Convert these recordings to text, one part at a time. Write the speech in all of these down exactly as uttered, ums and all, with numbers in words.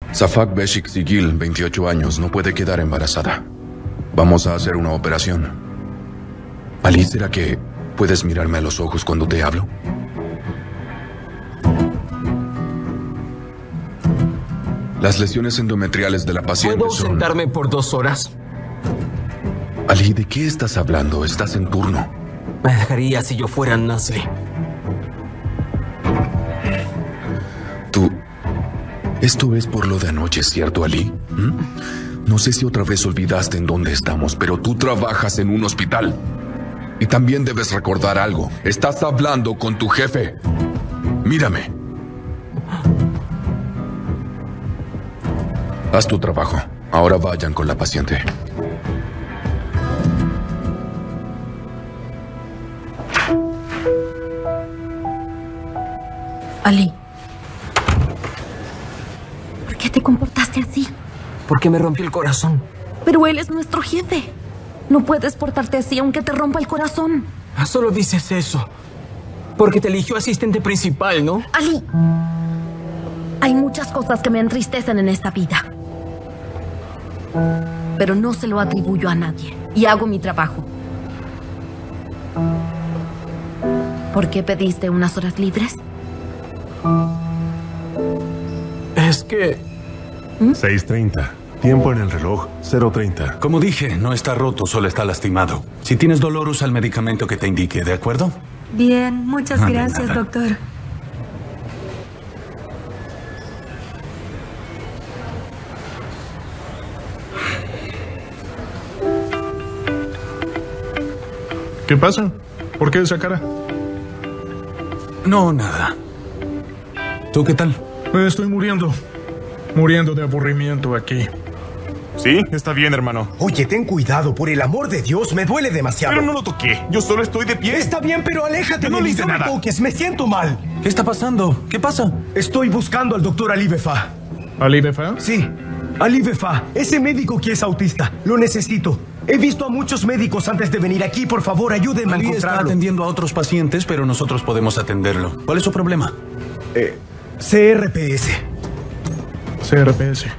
Safak Beshik Sigil, veintiocho años, no puede quedar embarazada. Vamos a hacer una operación. Ali, ¿será que puedes mirarme a los ojos cuando te hablo? Las lesiones endometriales de la paciente ¿Puedo son... sentarme por dos horas? Ali, ¿de qué estás hablando? Estás en turno. Me dejaría si yo fuera Nasri. Tú... Esto es por lo de anoche, ¿cierto, Ali? ¿Mm? No sé si otra vez olvidaste en dónde estamos, pero tú trabajas en un hospital. Y también debes recordar algo. Estás hablando con tu jefe. Mírame. Haz tu trabajo. Ahora vayan con la paciente. Ali, ¿por qué te comportaste así? Porque me rompió el corazón. Pero él es nuestro jefe. No puedes portarte así aunque te rompa el corazón. Ah, solo dices eso porque te eligió asistente principal, ¿no? Ali, hay muchas cosas que me entristecen en esta vida. Pero no se lo atribuyo a nadie. Y hago mi trabajo. ¿Por qué pediste unas horas libres? Es que... ¿Mm? seis treinta. Tiempo en el reloj, cero treinta. Como dije, no está roto, solo está lastimado. Si tienes dolor, usa el medicamento que te indique, ¿de acuerdo? Bien, muchas No, de gracias, nada. doctor. ¿Qué pasa? ¿Por qué esa cara? No, nada. ¿Tú qué tal? Me estoy muriendo. Muriendo de aburrimiento aquí. Sí, está bien, hermano. Oye, ten cuidado, por el amor de Dios, me duele demasiado. Pero no lo toqué. Yo solo estoy de pie. Está bien, pero aléjate Yo no de le mí, hice no me nada. toques, me siento mal. ¿Qué está pasando? ¿Qué pasa? Estoy buscando al doctor Ali Befa. ¿Ali Befa? Sí, Ali Befa, ese médico que es autista. Lo necesito. He visto a muchos médicos antes de venir aquí. Por favor, ayúdenme a Ali está encontrarlo. atendiendo a otros pacientes, pero nosotros podemos atenderlo. ¿Cuál es su problema? Eh, C R P S. C R P S.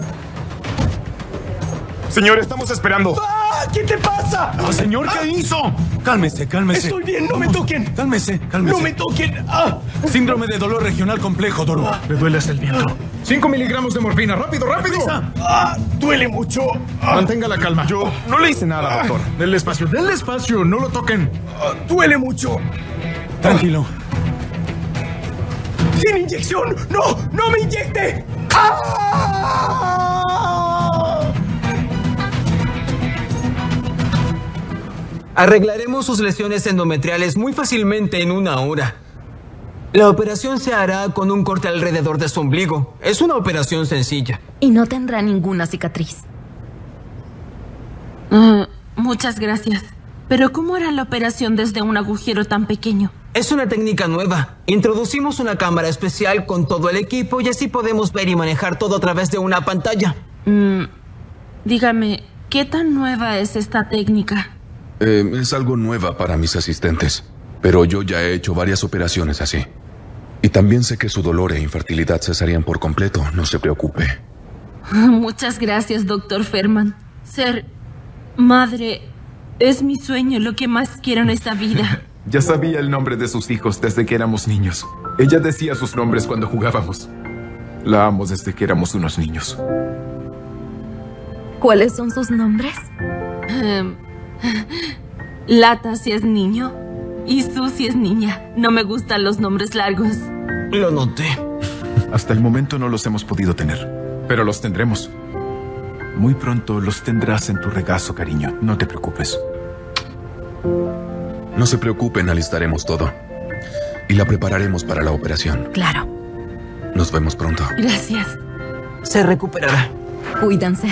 Señor, estamos esperando. ¡Ah! ¿Qué te pasa? Ah, señor, ¿qué hizo? Cálmese, cálmese. Estoy bien, no me Vamos. toquen. Cálmese, cálmese. ¡No me toquen! ¡Ah! Síndrome de dolor regional complejo, Doru. Le duele hasta el viento. Cinco miligramos de morfina. ¡Rápido, rápido! ¡Ah! ¡Duele mucho! Ah, Mantenga la calma. Yo no le hice nada, doctor. Denle espacio, denle espacio. No lo toquen. ah, ¡Duele mucho! Tranquilo. ¡Sin inyección! ¡No! ¡No me inyecte! ¡Ah! Arreglaremos sus lesiones endometriales muy fácilmente en una hora. La operación se hará con un corte alrededor de su ombligo. Es una operación sencilla. Y no tendrá ninguna cicatriz. Mm, muchas gracias. Pero ¿cómo hará la operación desde un agujero tan pequeño? Es una técnica nueva. Introducimos una cámara especial con todo el equipo y así podemos ver y manejar todo a través de una pantalla. Mm, dígame, ¿qué tan nueva es esta técnica? Eh, es algo nueva para mis asistentes, pero yo ya he hecho varias operaciones así. Y también sé que su dolor e infertilidad cesarían por completo, no se preocupe. Muchas gracias, doctor Ferman. Ser madre es mi sueño, lo que más quiero en esta vida. Ya sabía el nombre de sus hijos desde que éramos niños. Ella decía sus nombres cuando jugábamos. La amo desde que éramos unos niños. ¿Cuáles son sus nombres? Um, Lata si es niño y Su si es niña. No me gustan los nombres largos. Lo noté. Hasta el momento no los hemos podido tener, pero los tendremos. Muy pronto los tendrás en tu regazo, cariño. No te preocupes. No se preocupen, alistaremos todo. Y la prepararemos para la operación. Claro. Nos vemos pronto. Gracias. Se recuperará. Cuídense.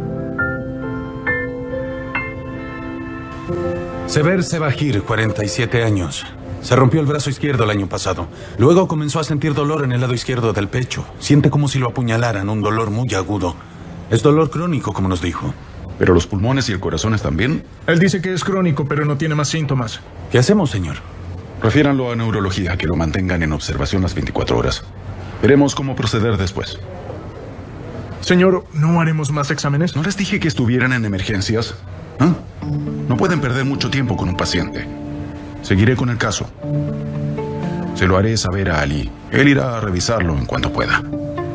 Sever Sebahir, cuarenta y siete años. Se rompió el brazo izquierdo el año pasado. Luego comenzó a sentir dolor en el lado izquierdo del pecho. Siente como si lo apuñalaran, un dolor muy agudo. Es dolor crónico, como nos dijo. ¿Pero los pulmones y el corazón están bien? Él dice que es crónico, pero no tiene más síntomas. ¿Qué hacemos, señor? Refiéranlo a neurología, que lo mantengan en observación las veinticuatro horas. Veremos cómo proceder después. Señor, ¿no haremos más exámenes? ¿No les dije que estuvieran en emergencias? ¿Ah? No pueden perder mucho tiempo con un paciente. Seguiré con el caso. Se lo haré saber a Ali. Él irá a revisarlo en cuanto pueda.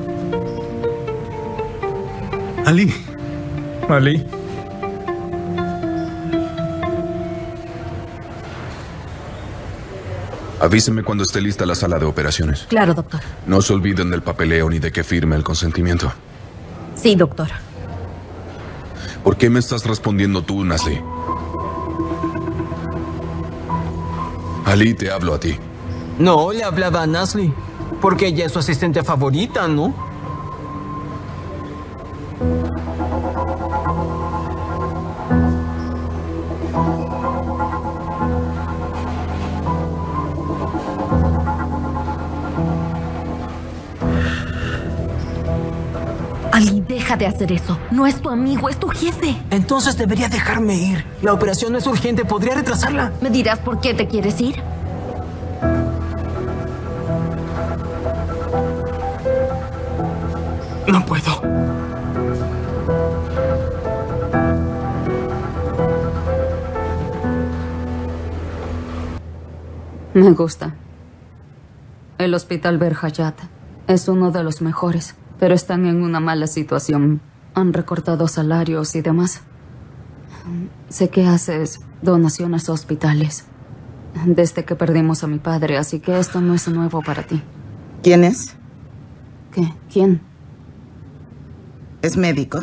Ali. Ali. Avíseme cuando esté lista la sala de operaciones. Claro, doctor. No se olviden del papeleo ni de que firme el consentimiento. Sí, doctor. ¿Por qué me estás respondiendo tú, Nasli? Ali, te hablo a ti. No, le hablaba a Nasli. Porque ella es su asistente favorita, ¿no? Ali, deja de hacer eso. No es tu amigo, es tu jefe. Entonces debería dejarme ir. La operación no es urgente, podría retrasarla. ¿Me dirás por qué te quieres ir? No puedo. Me gusta. El Hospital Berhayat es uno de los mejores, pero están en una mala situación. Han recortado salarios y demás. Sé que haces donaciones a hospitales desde que perdimos a mi padre, así que esto no es nuevo para ti. ¿Quién es? ¿Qué? ¿Quién? ¿Es médico?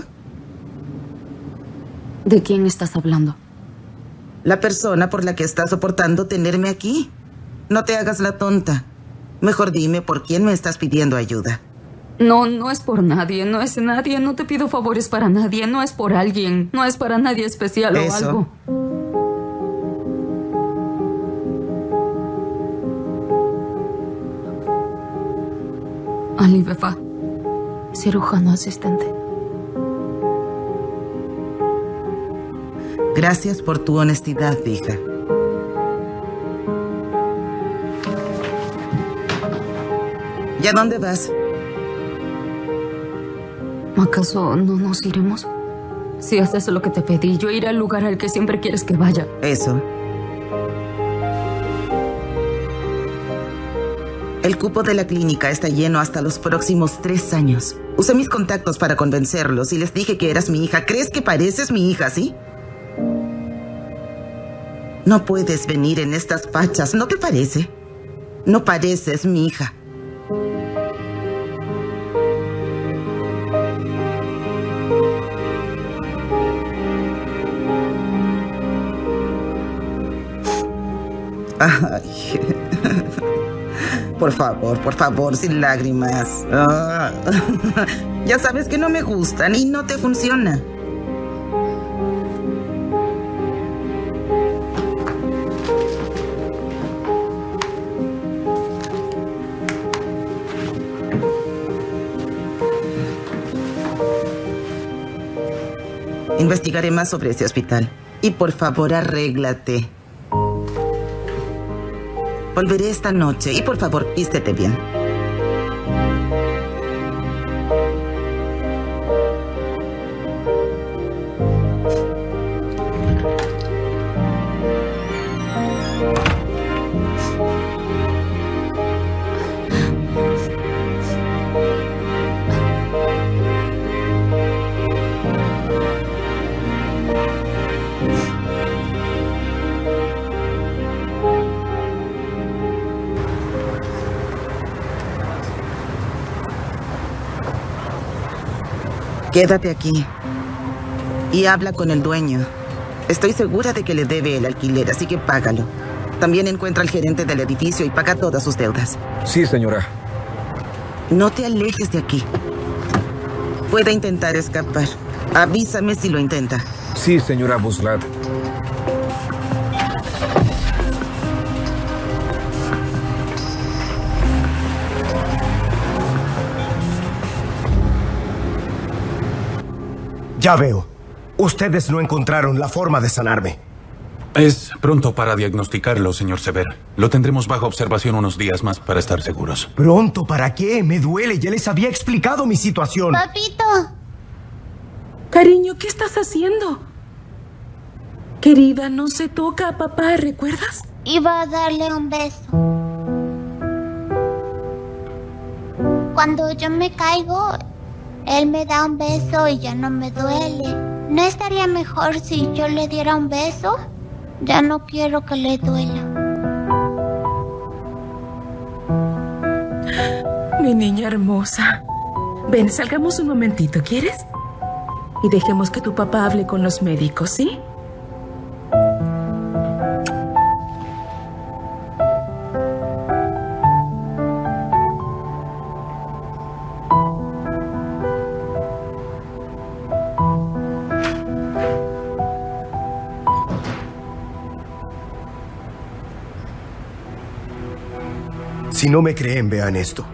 ¿De quién estás hablando? La persona por la que estás soportando tenerme aquí. No te hagas la tonta. Mejor dime por quién me estás pidiendo ayuda. No, no es por nadie, no es nadie. No te pido favores para nadie, no es por alguien. No es para nadie especial Eso. o algo. Ali Vefa, cirujano asistente. Gracias por tu honestidad, hija. ¿Y a dónde vas? ¿Acaso no nos iremos? Si haces lo que te pedí, yo iré al lugar al que siempre quieres que vaya. Eso. El cupo de la clínica está lleno hasta los próximos tres años. Usé mis contactos para convencerlos y les dije que eras mi hija. ¿Crees que pareces mi hija, sí? No puedes venir en estas fachas, ¿no te parece? No pareces mi hija. Ay. Por favor, por favor, sin lágrimas. Ah. Ya sabes que no me gustan y no te funciona. Investigaré más sobre ese hospital. Y por favor, arréglate. Volveré esta noche y por favor, vístete bien. Quédate aquí y habla con el dueño. Estoy segura de que le debe el alquiler, así que págalo. También encuentra al gerente del edificio y paga todas sus deudas. Sí, señora. No te alejes de aquí. Puede intentar escapar. Avísame si lo intenta. Sí, señora Buslat. Ya veo. Ustedes no encontraron la forma de sanarme. Es pronto para diagnosticarlo, señor Sever. Lo tendremos bajo observación unos días más para estar seguros. ¿Pronto para qué? Me duele. Ya les había explicado mi situación. Papito. Cariño, ¿qué estás haciendo? Querida, no se toca a papá, ¿recuerdas? Iba a darle un beso. Cuando yo me caigo, él me da un beso y ya no me duele. ¿No estaría mejor si yo le diera un beso? Ya no quiero que le duela. Mi niña hermosa. Ven, salgamos un momentito, ¿quieres? Y dejemos que tu papá hable con los médicos, ¿sí? Si no me creen, vean esto.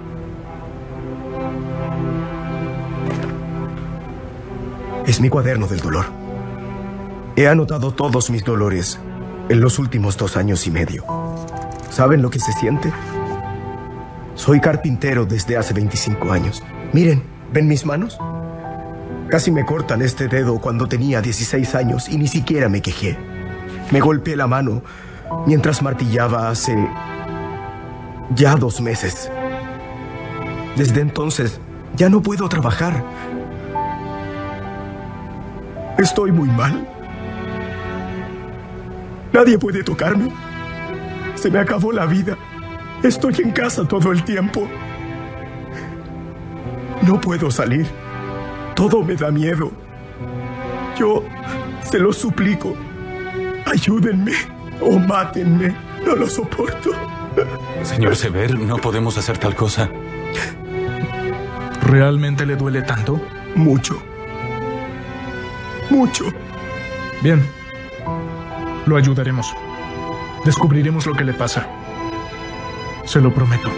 Es mi cuaderno del dolor. He anotado todos mis dolores en los últimos dos años y medio. ¿Saben lo que se siente? Soy carpintero desde hace veinticinco años. Miren, ¿ven mis manos? Casi me cortan este dedo cuando tenía dieciséis años y ni siquiera me quejé. Me golpeé la mano mientras martillaba hace ya dos meses. Desde entonces ya no puedo trabajar. Estoy muy mal. Nadie puede tocarme. Se me acabó la vida. Estoy en casa todo el tiempo. No puedo salir. Todo me da miedo. Yo se lo suplico. Ayúdenme o mátenme. No lo soporto. Señor Sever, no podemos hacer tal cosa. ¿Realmente le duele tanto? Mucho. Mucho. Bien. Lo ayudaremos. Descubriremos lo que le pasa. Se lo prometo.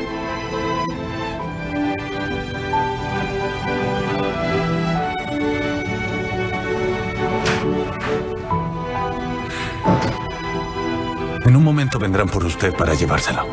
En un momento vendrán por usted para llevárselo.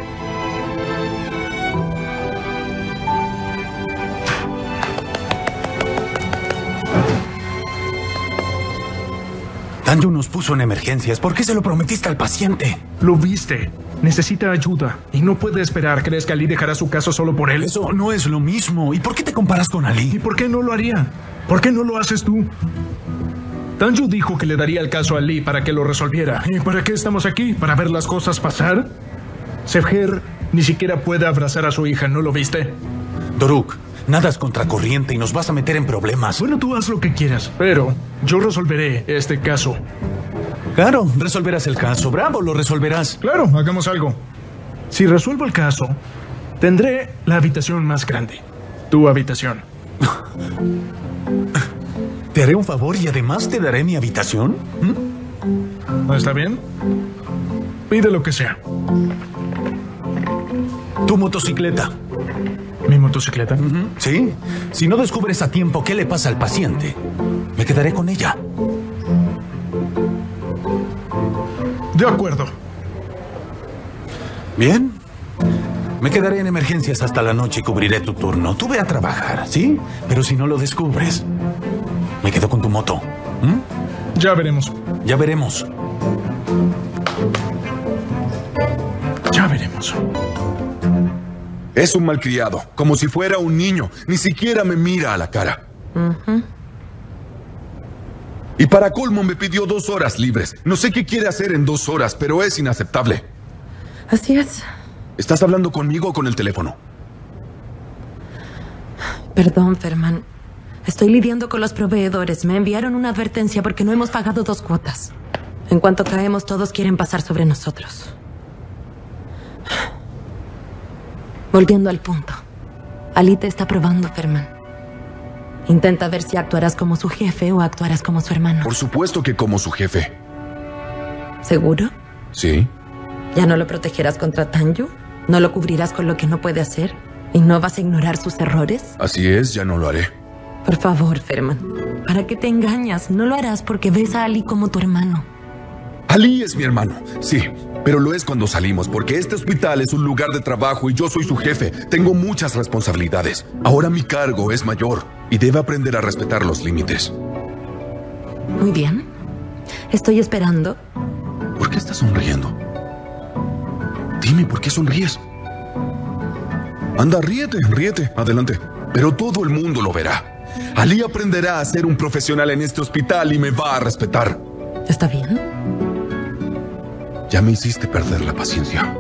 Tanju nos puso en emergencias. ¿Por qué se lo prometiste al paciente? Lo viste. Necesita ayuda y no puede esperar. ¿Crees que Ali dejará su caso solo por él? Eso no es lo mismo. ¿Y por qué te comparas con Ali? ¿Y por qué no lo haría? ¿Por qué no lo haces tú? Tanju dijo que le daría el caso a Ali para que lo resolviera. ¿Y para qué estamos aquí? ¿Para ver las cosas pasar? Sevher ni siquiera puede abrazar a su hija, ¿no lo viste? Doruk, nadas contracorriente y nos vas a meter en problemas. Bueno, tú haz lo que quieras, pero yo resolveré este caso. Claro, resolverás el caso. Bravo, lo resolverás. Claro, hagamos algo. Si resuelvo el caso, tendré la habitación más grande. Tu habitación. Te haré un favor y además te daré mi habitación. ¿Mm? ¿Está bien? Pide lo que sea. Tu motocicleta. ¿Mi motocicleta? Uh-huh. Sí. Si no descubres a tiempo qué le pasa al paciente, me quedaré con ella. De acuerdo. Bien. Me quedaré en emergencias hasta la noche y cubriré tu turno. Tú ve a trabajar, ¿sí? Pero si no lo descubres, me quedo con tu moto. ¿Mm? Ya veremos. Ya veremos. Ya veremos. Es un malcriado, como si fuera un niño. Ni siquiera me mira a la cara. Uh-huh. Y para colmo me pidió dos horas libres. No sé qué quiere hacer en dos horas, pero es inaceptable. Así es. ¿Estás hablando conmigo o con el teléfono? Perdón, Ferman. Estoy lidiando con los proveedores. Me enviaron una advertencia porque no hemos pagado dos cuotas. En cuanto caemos, todos quieren pasar sobre nosotros. Volviendo al punto. Ali te está probando, Ferman. Intenta ver si actuarás como su jefe o actuarás como su hermano. Por supuesto que como su jefe. ¿Seguro? Sí. ¿Ya no lo protegerás contra Tanju? ¿No lo cubrirás con lo que no puede hacer? ¿Y no vas a ignorar sus errores? Así es, ya no lo haré. Por favor, Ferman. ¿Para qué te engañas? No lo harás porque ves a Ali como tu hermano. Ali es mi hermano, sí. Pero lo es cuando salimos, porque este hospital es un lugar de trabajo y yo soy su jefe. Tengo muchas responsabilidades. Ahora mi cargo es mayor y debe aprender a respetar los límites. Muy bien. Estoy esperando. ¿Por qué estás sonriendo? Dime, ¿por qué sonríes? Anda, ríete, ríete, adelante. Pero todo el mundo lo verá. Ali aprenderá a ser un profesional en este hospital y me va a respetar. ¿Está bien? Ya me hiciste perder la paciencia.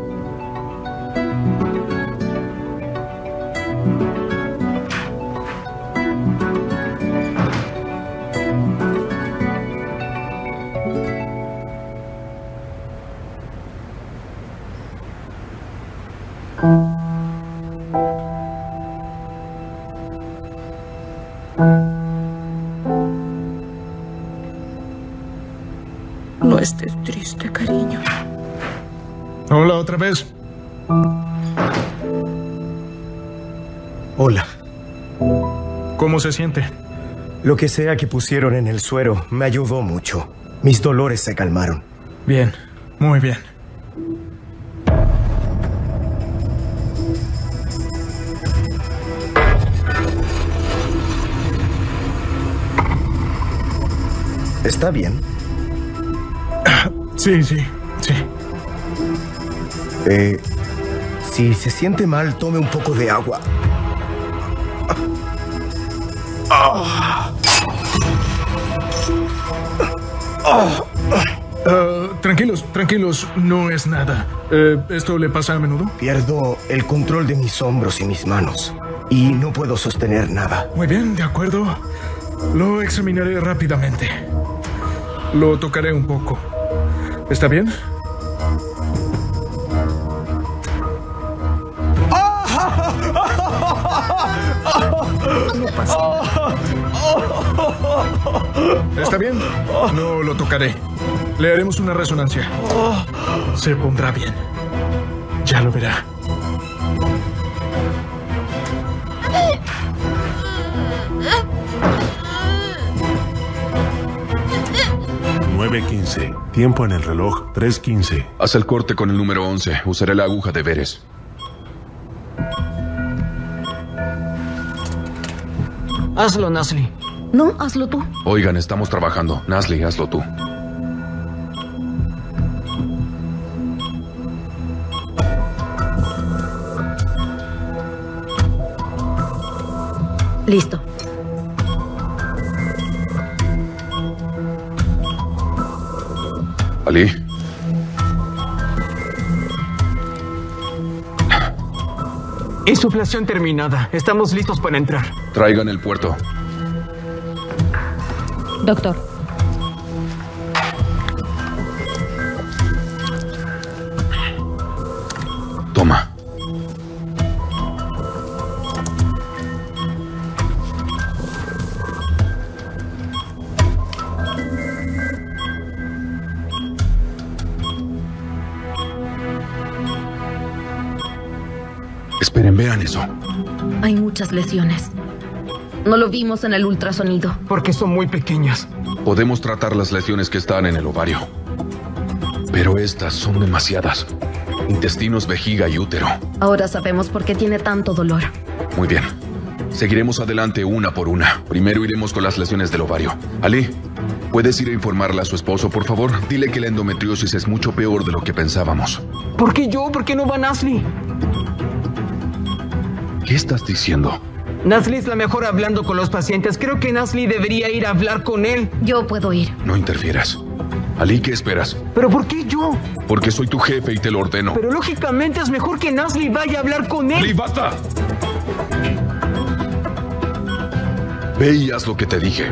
No estés triste, cariño. Hola, otra vez. Hola. ¿Cómo se siente? Lo que sea que pusieron en el suero me ayudó mucho. Mis dolores se calmaron. Bien, muy bien. ¿Está bien? Sí, sí, sí. Eh, si se siente mal, tome un poco de agua. Ah. Ah. Uh, tranquilos, tranquilos, no es nada. Uh, ¿Esto le pasa a menudo? Pierdo el control de mis hombros y mis manos y no puedo sostener nada. Muy bien, de acuerdo. Lo examinaré rápidamente. Lo tocaré un poco. ¿Está bien? No pasa nada. ¿Está bien? No lo tocaré. Le haremos una resonancia. Se pondrá bien. Ya lo verá. nueve quince. Tiempo en el reloj, tres quince. Haz el corte con el número once. Usaré la aguja de Veres. Hazlo, Nasli. No, hazlo tú. Oigan, estamos trabajando. Nasli, hazlo tú. Listo. Ali. Insuflación terminada. Estamos listos para entrar. Traigan el puerto. Doctor. Toma. Esperen, vean eso. Hay muchas lesiones. No lo vimos en el ultrasonido. Porque son muy pequeñas. Podemos tratar las lesiones que están en el ovario. Pero estas son demasiadas. Intestinos, vejiga y útero. Ahora sabemos por qué tiene tanto dolor. Muy bien. Seguiremos adelante una por una. Primero iremos con las lesiones del ovario. Ali, ¿puedes ir a informarle a su esposo, por favor? Dile que la endometriosis es mucho peor de lo que pensábamos. ¿Por qué yo? ¿Por qué no va Nasli? ¿Qué estás diciendo? Nasli es la mejor hablando con los pacientes. Creo que Nasli debería ir a hablar con él. Yo puedo ir. No interfieras. Ali, ¿qué esperas? ¿Pero por qué yo? Porque soy tu jefe y te lo ordeno. Pero lógicamente es mejor que Nasli vaya a hablar con él. Ali, basta. Ve y haz lo que te dije.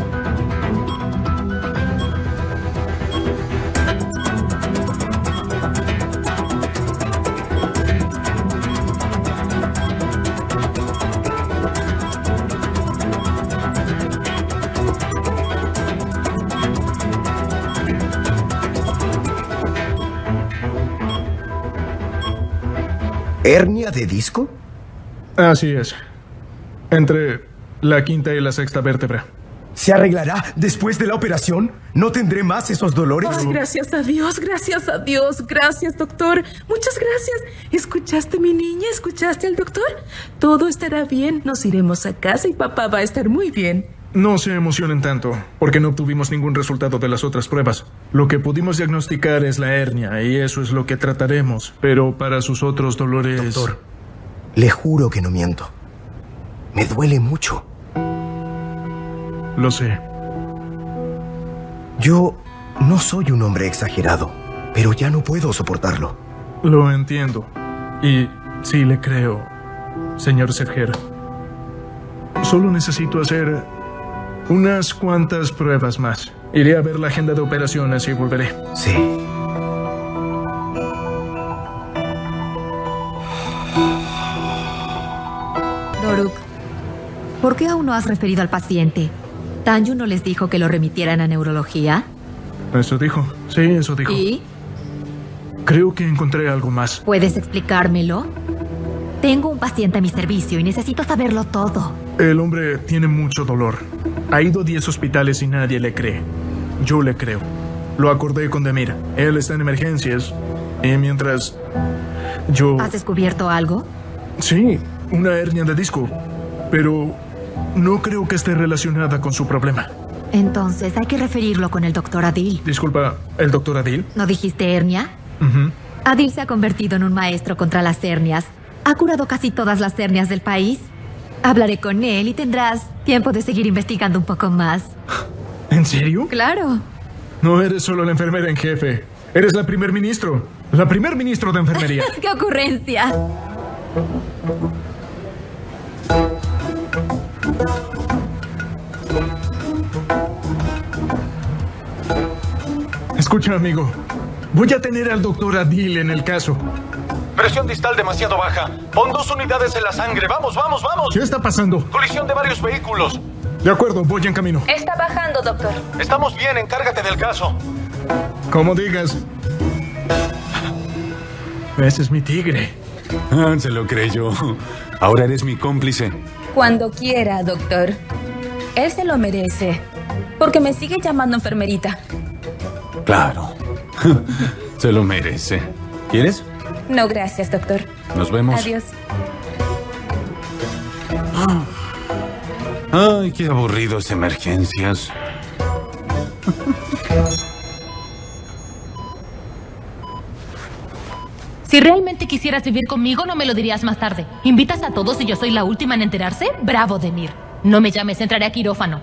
¿Hernia de disco? Así es. Entre la quinta y la sexta vértebra. ¿Se arreglará después de la operación? ¿No tendré más esos dolores? Ay, gracias a Dios, gracias a Dios. Gracias, doctor. Muchas gracias. ¿Escuchaste, mi niña? ¿Escuchaste al doctor? Todo estará bien. Nos iremos a casa y papá va a estar muy bien. no se emocionen tanto, porque no obtuvimos ningún resultado de las otras pruebas. Lo que pudimos diagnosticar es la hernia, y eso es lo que trataremos. Pero para sus otros dolores... Doctor, le juro que no miento. Me duele mucho. Lo sé. Yo no soy un hombre exagerado, pero ya no puedo soportarlo. Lo entiendo. Y sí le creo, señor Sefger. Solo necesito hacer unas cuantas pruebas más. Iré a ver la agenda de operaciones y volveré. Sí. Doruk, ¿por qué aún no has referido al paciente? ¿Tanju no les dijo que lo remitieran a neurología? Eso dijo. Sí, eso dijo. ¿Y? Creo que encontré algo más. ¿Puedes explicármelo? Tengo un paciente a mi servicio y necesito saberlo todo. El hombre tiene mucho dolor. Ha ido a diez hospitales y nadie le cree. Yo le creo. Lo acordé con Demir. Él está en emergencias. Y mientras yo... ¿Has descubierto algo? Sí, una hernia de disco. Pero no creo que esté relacionada con su problema. Entonces hay que referirlo con el doctor Adil. Disculpa, ¿el doctor Adil? ¿No dijiste hernia? Uh-huh. Adil se ha convertido en un maestro contra las hernias. Ha curado casi todas las hernias del país. Hablaré con él y tendrás tiempo de seguir investigando un poco más. ¿En serio? Claro. No eres solo la enfermera en jefe. Eres la primer ministro. La primer ministro de enfermería. ¡Qué ocurrencia! Escucha, amigo. Voy a tener al doctor Adil en el caso. Presión distal demasiado baja. Pon dos unidades en la sangre. Vamos, vamos, vamos. ¿Qué está pasando? Colisión de varios vehículos. De acuerdo, voy en camino. Está bajando, doctor. Estamos bien, encárgate del caso. Como digas. Ese es mi tigre. Ah, se lo creyó. Ahora eres mi cómplice. Cuando quiera, doctor. Él se lo merece. Porque me sigue llamando enfermerita. Claro. Se lo merece. ¿Quieres? No, gracias, doctor. Nos vemos. Adiós. Ay, qué aburridos emergencias. Si realmente quisieras vivir conmigo, no me lo dirías más tarde. ¿Invitas a todos y yo soy la última en enterarse? Bravo, Demir. No me llames, entraré a quirófano.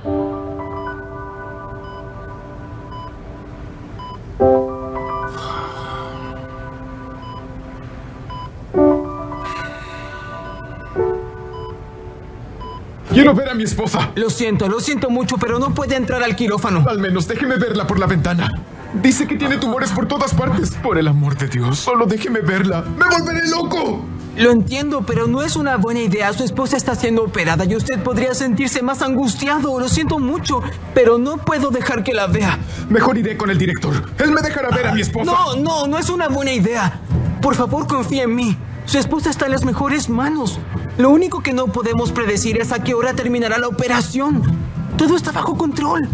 Quiero ver a mi esposa. Lo siento, lo siento mucho, pero no puede entrar al quirófano. Al menos déjeme verla por la ventana. Dice que tiene tumores por todas partes. Por el amor de Dios, solo déjeme verla. ¡Me volveré loco! Lo entiendo, pero no es una buena idea. Su esposa está siendo operada y usted podría sentirse más angustiado. Lo siento mucho, pero no puedo dejar que la vea. Mejor iré con el director. Él me dejará ver a mi esposa. No, no, no es una buena idea. Por favor, confía en mí. Su esposa está en las mejores manos. Lo único que no podemos predecir es a qué hora terminará la operación. Todo está bajo control.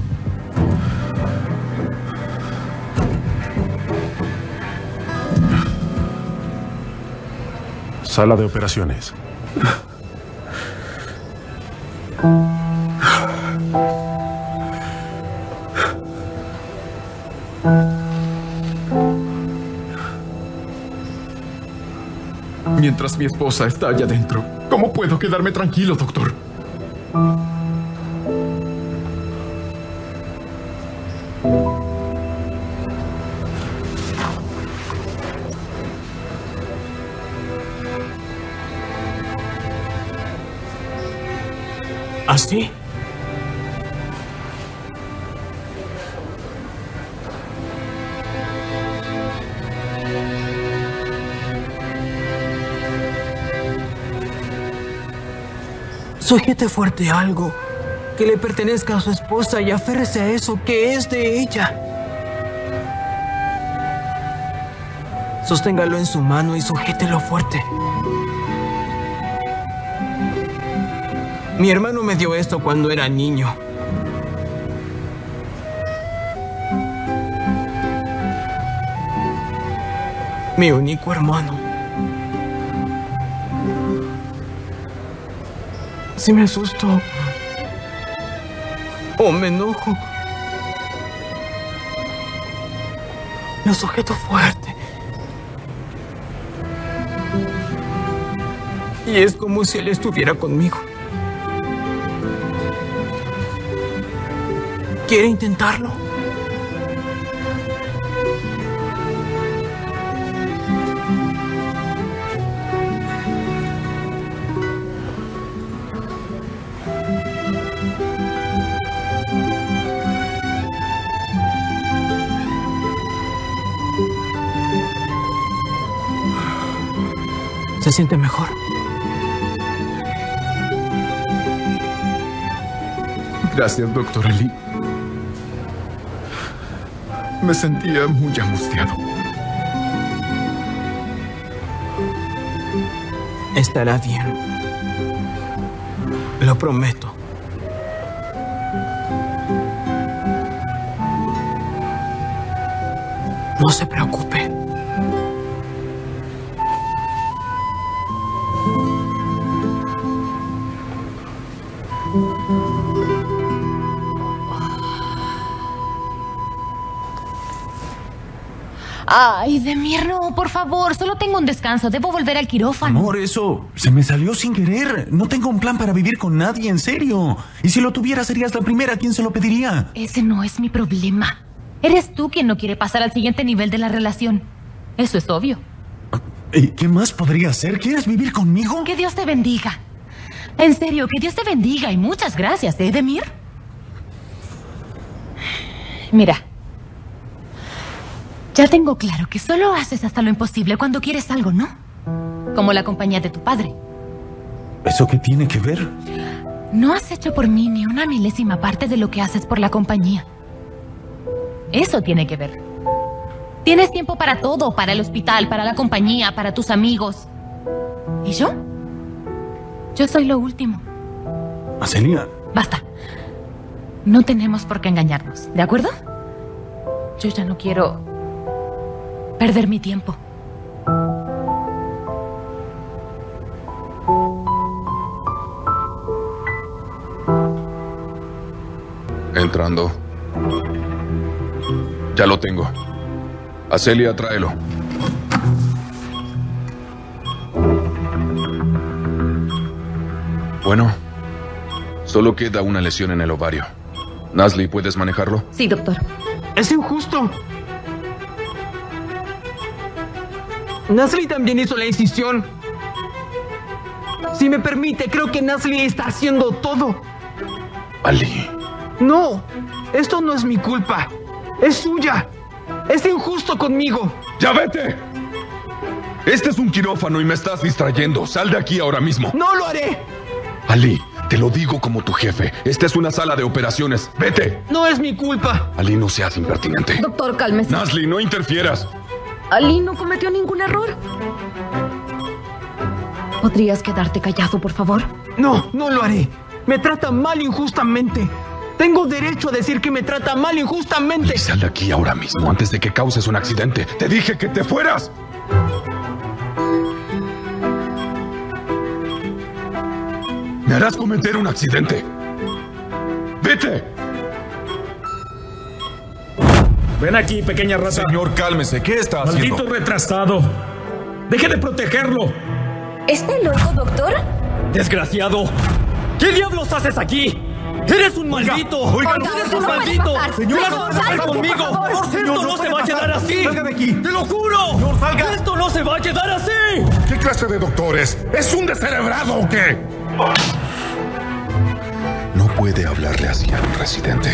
Sala de operaciones. Mientras mi esposa está allá adentro, ¿cómo puedo quedarme tranquilo, doctor? ¿Así? Sujete fuerte algo que le pertenezca a su esposa y aférrese a eso que es de ella. Sosténgalo en su mano y sujételo fuerte. Mi hermano me dio esto cuando era niño. Mi único hermano. Si me asusto, o me enojo. Lo sujeto fuerte. Y es como si él estuviera conmigo. ¿Quiere intentarlo? ¿Se siente mejor? Gracias, doctor Ali. Me sentía muy angustiado. Estará bien. Lo prometo. No se preocupe. Ay, Demir, no, por favor. Solo tengo un descanso. Debo volver al quirófano. Amor, eso se me salió sin querer. No tengo un plan para vivir con nadie, en serio. Y si lo tuviera, serías la primera. ¿Quién se lo pediría? Ese no es mi problema. Eres tú quien no quiere pasar al siguiente nivel de la relación. Eso es obvio. ¿Y qué más podría hacer? ¿Quieres vivir conmigo? Que Dios te bendiga. En serio, que Dios te bendiga y muchas gracias, ¿eh, Demir? Mira. Ya tengo claro que solo haces hasta lo imposible cuando quieres algo, ¿no? Como la compañía de tu padre. ¿Eso qué tiene que ver? No has hecho por mí ni una milésima parte de lo que haces por la compañía. Eso tiene que ver. Tienes tiempo para todo, para el hospital, para la compañía, para tus amigos. ¿Y yo? Yo soy lo último. Acelia. Basta. No tenemos por qué engañarnos, ¿de acuerdo? Yo ya no quiero perder mi tiempo. Entrando. Ya lo tengo. Acelia, tráelo. Bueno, solo queda una lesión en el ovario. Nasli, ¿puedes manejarlo? Sí, doctor. Es injusto. Nasli también hizo la incisión. Si me permite, creo que Nasli está haciendo todo. Ali. No, esto no es mi culpa. Es suya. Es injusto conmigo. ¡Ya vete! Este es un quirófano y me estás distrayendo. Sal de aquí ahora mismo. ¡No lo haré! Ali, te lo digo como tu jefe. Esta es una sala de operaciones. ¡Vete! No es mi culpa. Ali, no seas impertinente. Doctor, cálmese. Nasli, no interfieras. Ali no cometió ningún error. ¿Podrías quedarte callado, por favor? No, no lo haré. Me trata mal injustamente. Tengo derecho a decir que me trata mal injustamente. Ali, sal de aquí ahora mismo, antes de que causes un accidente. ¡Te dije que te fueras! Me harás cometer un accidente. ¡Vete! Ven aquí, pequeña raza. Señor, cálmese. ¿Qué está haciendo? Maldito retrasado. ¡Deje de protegerlo! ¿Está loco, doctor? ¡Desgraciado! ¿Qué diablos haces aquí? ¡Eres un maldito! Oiga, Oiga, ¡Eres eso un no puede maldito! pasar. ¡Señora, Señor, vas a salga, conmigo! por favor. ¡Esto Señor, no, no se puede va a quedar pasar. así! Salga de aquí. ¡Te lo juro! Señor, salga. ¡Esto no se va a quedar así! ¿Qué clase de doctor es? ¿Es un descerebrado o qué? No puede hablarle así a un residente.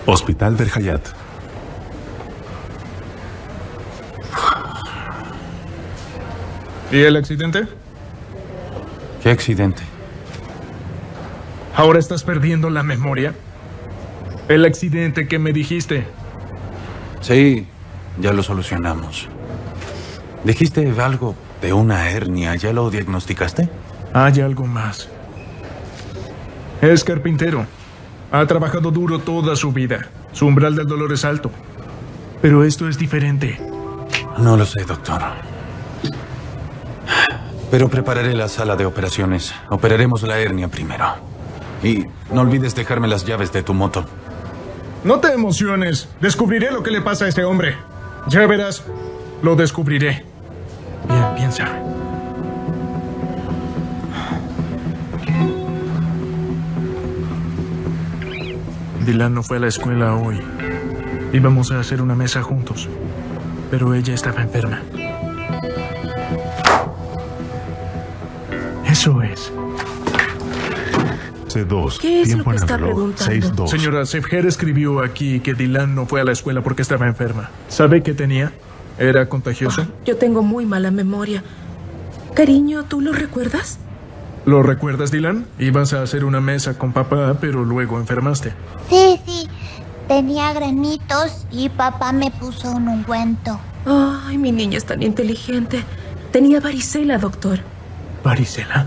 Hospital Berhayat. ¿Y el accidente? ¿Qué accidente? ¿Ahora estás perdiendo la memoria? El accidente que me dijiste. Sí, ya lo solucionamos. Dijiste algo de una hernia. ¿Ya lo diagnosticaste? Hay algo más. Es carpintero. Ha trabajado duro toda su vida. Su umbral del dolor es alto. Pero esto es diferente. No lo sé, doctor. Pero prepararé la sala de operaciones. Operaremos la hernia primero. Y no olvides dejarme las llaves de tu moto. No te emociones. Descubriré lo que le pasa a este hombre. Ya verás. Lo descubriré. Bien, piensa. Dylan no fue a la escuela hoy. Íbamos a hacer una mesa juntos. Pero ella estaba enferma. Eso es. C dos. ¿Qué es Tiempo lo que en el está reloj. preguntando? seis dos. Señora, Sefher escribió aquí que Dylan no fue a la escuela porque estaba enferma. ¿Sabe qué tenía? ¿Era contagioso? Yo tengo muy mala memoria. Cariño, ¿tú lo recuerdas? ¿Lo recuerdas, Dylan? Ibas a hacer una mesa con papá, pero luego enfermaste. Sí, sí. Tenía granitos y papá me puso un ungüento. Ay, mi niña es tan inteligente. Tenía varicela, doctor. ¿Varicela?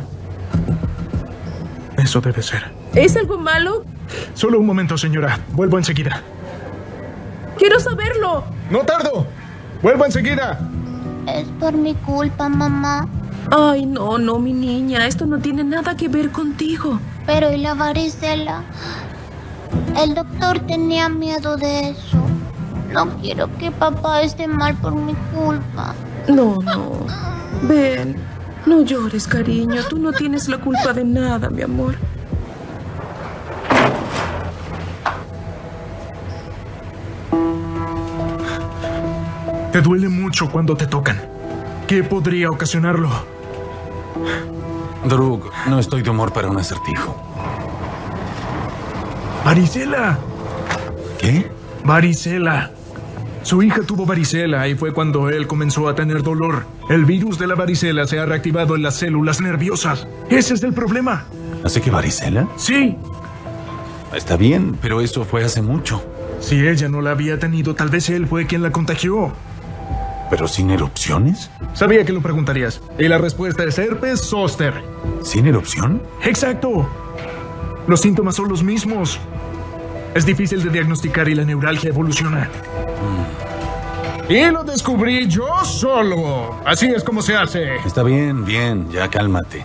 Eso debe ser. ¿Es algo malo? Solo un momento, señora. Vuelvo enseguida. ¡Quiero saberlo! ¡No tardo! ¡Vuelvo enseguida! Es por mi culpa, mamá. Ay, no, no, mi niña. Esto no tiene nada que ver contigo. Pero ¿y la varicela? El doctor tenía miedo de eso. No quiero que papá esté mal por mi culpa. No, no. Ven. No llores, cariño. Tú no tienes la culpa de nada, mi amor. Te duele mucho cuando te tocan. ¿Qué podría ocasionarlo? Drug, no estoy de humor para un acertijo. ¡Varicela! ¿Qué? Varicela. Su hija tuvo varicela y fue cuando él comenzó a tener dolor. El virus de la varicela se ha reactivado en las células nerviosas. Ese es el problema. ¿Así que varicela? Sí. Está bien, pero eso fue hace mucho. Si ella no la había tenido, tal vez él fue quien la contagió. ¿Pero sin erupciones? Sabía que lo preguntarías. Y la respuesta es herpes zóster. ¿Sin erupción? Exacto. Los síntomas son los mismos. Es difícil de diagnosticar y la neuralgia evoluciona. Mm. Y lo descubrí yo solo. Así es como se hace. Está bien, bien. Ya cálmate.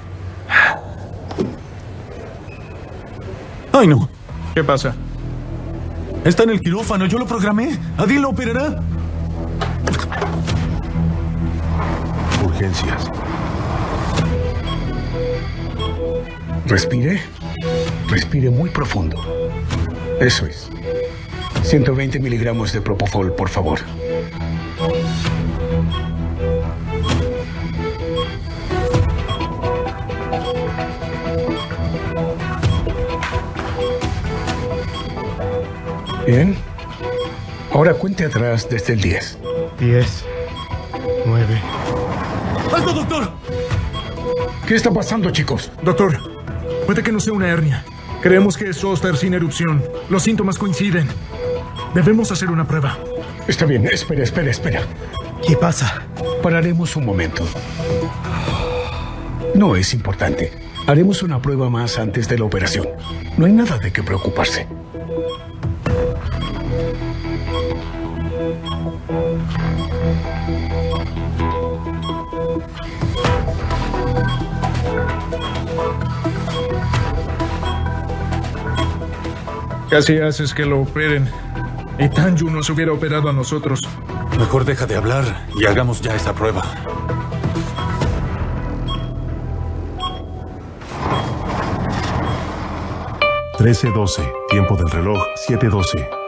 ¡Ay, no! ¿Qué pasa? Está en el quirófano. Yo lo programé. ¿Adil lo operará? Urgencias. Respire. Respire muy profundo. Eso es. ciento veinte miligramos de propofol, por favor. Bien. Ahora cuente atrás desde el diez. diez. nueve. ¡Alto, doctor! ¿Qué está pasando, chicos? Doctor, puede que no sea una hernia. Creemos que es zóster sin erupción. Los síntomas coinciden. Debemos hacer una prueba. Está bien, espera, espera, espera. ¿Qué pasa? Pararemos un momento. No es importante. Haremos una prueba más antes de la operación. No hay nada de qué preocuparse. Casi haces que lo operen. Y Tanju nos hubiera operado a nosotros. Mejor deja de hablar y hagamos ya esa prueba. trece doce. Tiempo del reloj siete doce.